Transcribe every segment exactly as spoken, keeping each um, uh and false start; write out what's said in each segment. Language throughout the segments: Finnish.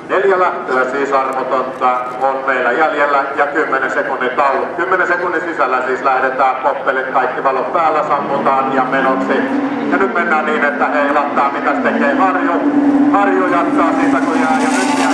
Neljä lähtöä siis armotonta on meillä jäljellä ja kymmenen sekunnin tauko. kymmenen sekunnin sisällä siis lähdetään poppelit, kaikki valot päällä sammutaan ja menoksi. Ja nyt mennään niin, että heilattaa mitäs tekee Harju. Harju jatkaa siitä kun jää ja nyt jää.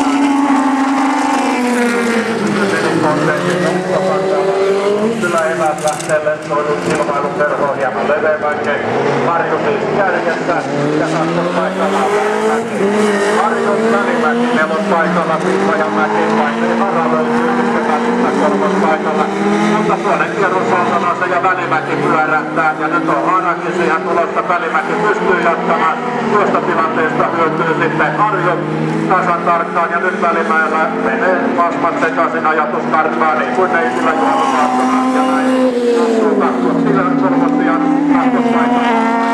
Kyllä eväät lähtee lentoilun ilmailun perhoon hieman leveämänkin. Harju siis kärjessä ja kakkospaikalla Välimäki. Harjun Välimäki, nelon paikalla Pihlajamäki, paineen Hara löytyy sitten välistä kolmospaikalla. Mutta toinen kierros Saltanoissa ja Välimäki pyörähtää ja nyt on Harakin siihen tulosta. Välimäki pystyy jatkamaan. Tuosta tilanteesta hyötyy sitten Harju tasan tarkkaan ja nyt Välimäellä menee pasmat sekaisin ajatuskarttaan niin kuin ei sillä juolla saattanaan ja näin. Astuu kakkos sillä kolmostian kakkospaikalla.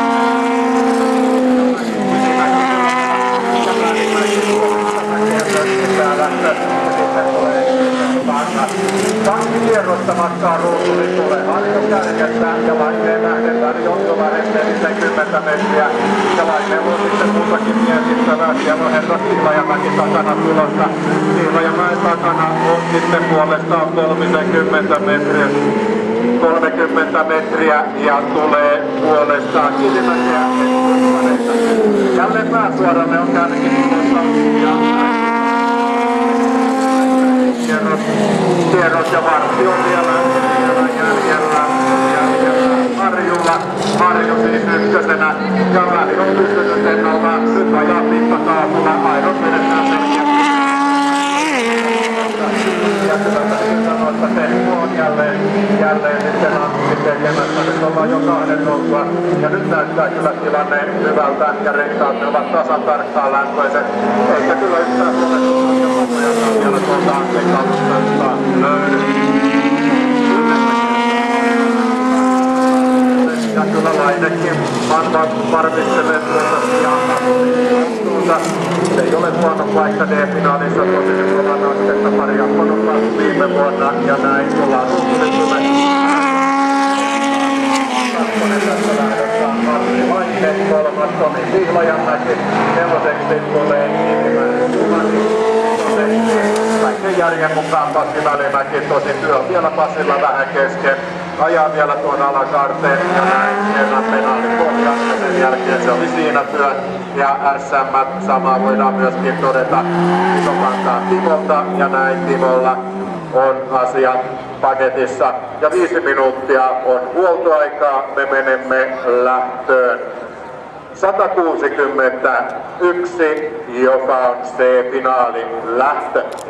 Kaksi kierrosta matkaa ruutuun tulee Harju kärkessä ja Laineen nähden väli on jo neljäkymmentä metriä ja Laineella on sitten muutakin mietittävää. Siellä on herra Pihlajamäki takana tulossa. Pihlajamäen takana on sitten puolestaan kolmekymmentä metriä. kolmekymmentä metriä ja tulee puolestaan Kivimäkeä. Jälleen pääsuoralle on kärki tulossa ja kierros, kierros ja vartti on vielä, vielä jäljellä, jäljellä Harjulla. Harju siis ykkösenä ja väli on pystynyt ennallaan. Nyt ajaa pippakaasulla, Airos vedetään selkeästi. Ja kyllä täytyy sanoa, että Seppo on jälleen, jälleen sitten Antti tekemässä. Nyt ollaan jo kahden nousua ja nyt näyttää kyllä tilanne hyvältä ja renkaat ne ovat tasan tarkkaan lämpöiset. Eikä kyllä yhtään huolehtua ja pamoja vielä tuolta Antin kalustoista löydy. Ja kyllä Lainekin varmistelee tuota sijaan. Se ei ole huono paikka D-finaalissa, tosi kovan astetta pari akkonutta viime vuonna ja näin ollaan ruutunetulle. Kakkonen tässä lähdössä on Matti Laine, kolmas Tomi Pihlajamäki, neloseksi tulee Kivimäen Sumani, toseksi kaiken järjen mukaan Pasi Välimäki, tosi työ on vielä Pasilla vähän kesken. Ajaa vielä tuon alakaarteen ja näin kerran penaalin pohjaan ja sen jälkeen se oli siinä työ. Ja S M samaa voidaan myöskin todeta isokantaa Timolta ja näin Timolla on asia paketissa. Ja viisi minuuttia on huoltoaikaa, me menemme lähtöön. sata kuusikymmentäyksi, joka on C-finaalin lähtö.